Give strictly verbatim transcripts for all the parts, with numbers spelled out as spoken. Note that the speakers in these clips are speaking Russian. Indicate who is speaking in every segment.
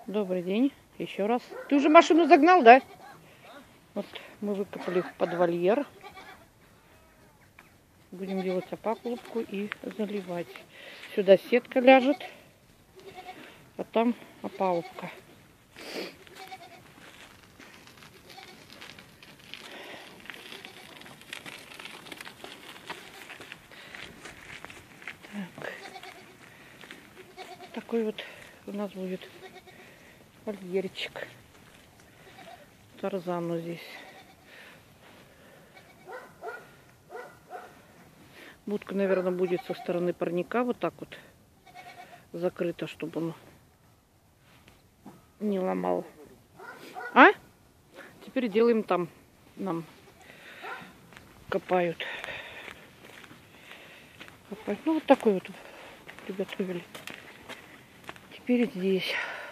Speaker 1: Добрый день. Еще раз. Ты уже машину загнал, да? Вот мы выкопали под вольер. Будем делать опакулупку и заливать. Сюда сетка ляжет, а там опалубка. Так. Такой вот у нас будет вольерчик. Тарзану здесь. Будка, наверное, будет со стороны парника вот так вот закрыта, чтобы он не ломал. А? Теперь делаем там. Нам копают. Копают. Ну, вот такой вот приготовили. Теперь здесь.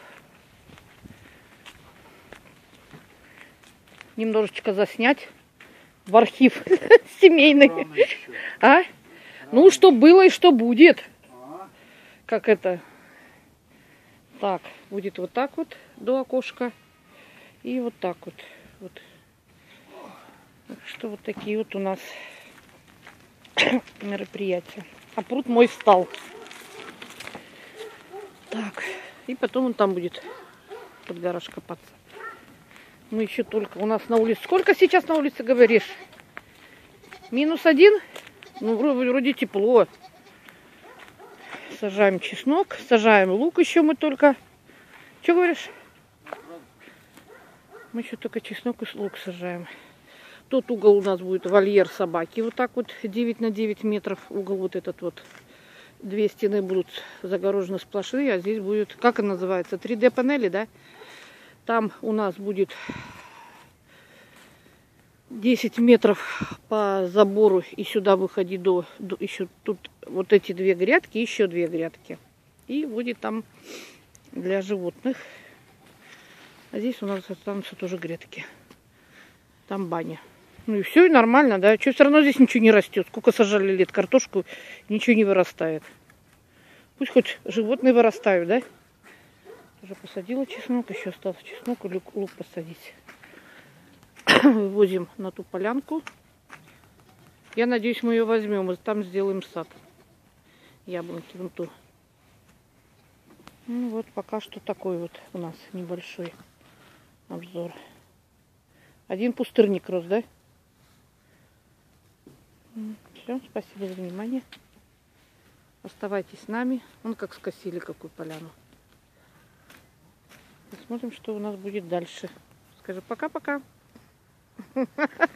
Speaker 1: Немножечко заснять в архив семейный. А? Ну, что было и что будет. Как это? Так, будет вот так вот до окошка. И вот так вот. Вот. Так что вот такие вот у нас мероприятия. А пруд мой встал. Так. И потом он там будет под гараж копаться. Мы еще только у нас на улице. Сколько сейчас на улице, говоришь? Минус один? Ну, вроде, вроде тепло. Сажаем чеснок, сажаем лук еще мы только. Что говоришь? Мы еще только чеснок и лук сажаем. Тот угол у нас будет вольер собаки. Вот так вот девять на девять метров угол вот этот вот. Две стены будут загорожены сплошные, а здесь будет, как это называется, три дэ панели, да? Там у нас будет десять метров по забору и сюда выходить до, до еще тут вот эти две грядки, еще две грядки. И будет там для животных. А здесь у нас останутся тоже грядки. Там баня. Ну и все, и нормально, да? Что, все равно здесь ничего не растет. Сколько сажали лет картошку, ничего не вырастает. Пусть хоть животные вырастают, да? Уже посадила чеснок, еще остался чеснок и лук, лук посадить. Вывозим на ту полянку. Я надеюсь, мы ее возьмем и там сделаем сад. Яблоньки вон ту. Ну вот пока что такой вот у нас небольшой обзор. Один пустырник рос, да? Все, спасибо за внимание. Оставайтесь с нами. Вон как скосили какую поляну. Посмотрим, что у нас будет дальше. Скажи пока-пока.